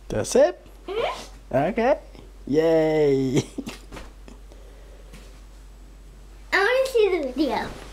That's it? Okay. Yay. I want to see the video.